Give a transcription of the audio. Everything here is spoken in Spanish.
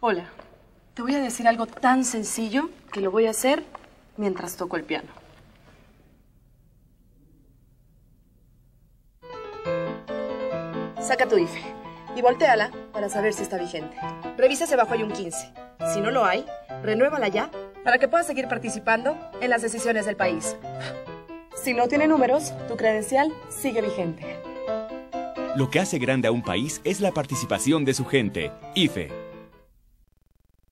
Hola, te voy a decir algo tan sencillo que lo voy a hacer mientras toco el piano. Saca tu IFE y voltéala para saber si está vigente. Revisa si abajo hay un 15. Si no lo hay, renuévala ya para que puedas seguir participando en las decisiones del país. Si no tiene números, tu credencial sigue vigente. Lo que hace grande a un país es la participación de su gente. IFE.